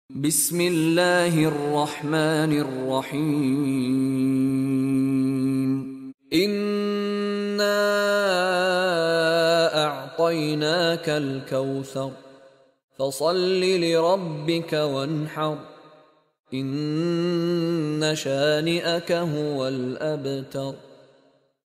بسم الله الرحمن الرحيم إنا أعطيناك الكوثر فصل لربك وانحر إن شانئك هو الأبتر.